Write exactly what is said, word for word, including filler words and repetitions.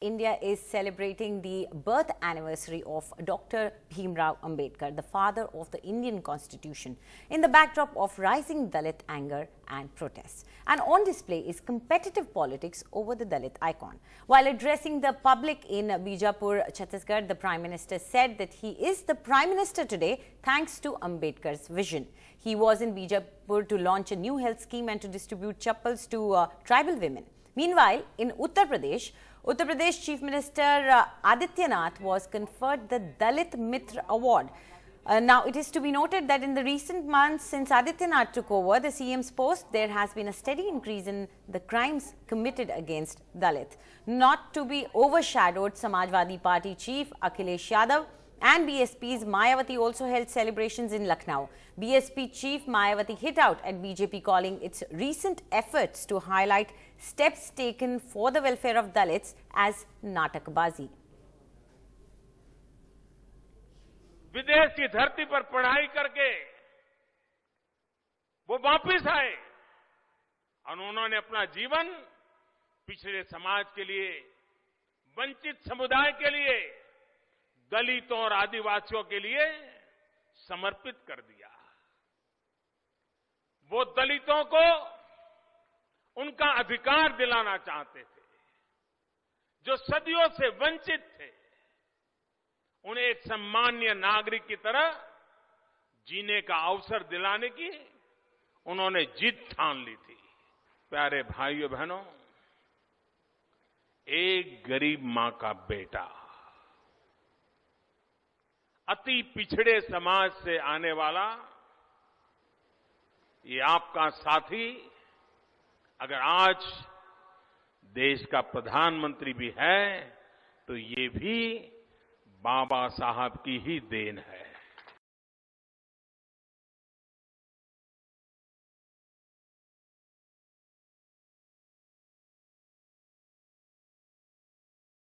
India is celebrating the birth anniversary of Doctor Bhimrao Ambedkar, the father of the Indian Constitution, in the backdrop of rising Dalit anger and protests. And on display is competitive politics over the Dalit icon. While addressing the public in Bijapur, Chhattisgarh, the Prime Minister said that he is the Prime Minister today thanks to Ambedkar's vision. He was in Bijapur to launch a new health scheme and to distribute chappals to uh, tribal women. Meanwhile, in Uttar Pradesh, Uttar Pradesh Chief Minister uh, Adityanath was conferred the Dalit Mitra Award. Uh, now, it is to be noted that in the recent months since Adityanath took over the C M's post, there has been a steady increase in the crimes committed against Dalit. Not to be overshadowed, Samajwadi Party Chief Akhilesh Yadav and B S P's Mayawati also held celebrations in Lucknow. B S P Chief Mayawati hit out at B J P, calling its recent efforts to highlight steps taken for the welfare of Dalits as natakbazi. विदेश की धरती पर पढ़ाई करके वो वापस आए और उन्होंने अपना जीवन पिछड़े समाज के लिए, वंचित समुदाय के लिए, दलितों और आदिवासियों के लिए समर्पित कर दिया। वो दलितों को उनका अधिकार दिलाना चाहते थे, जो सदियों से वंचित थे। उन्हें एक सम्मान्य नागरिक की तरह जीने का अवसर दिलाने की उन्होंने जिद ठान ली थी। प्यारे भाइयों बहनों, एक गरीब मां का बेटा, अति पिछड़े समाज से आने वाला ये आपका साथी अगर आज देश का प्रधानमंत्री भी है तो ये भी बाबा साहब की ही देन है।